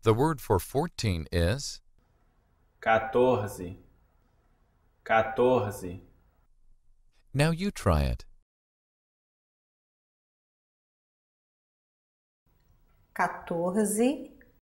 The word for 14 is catorze, catorze, Now you try it. 14,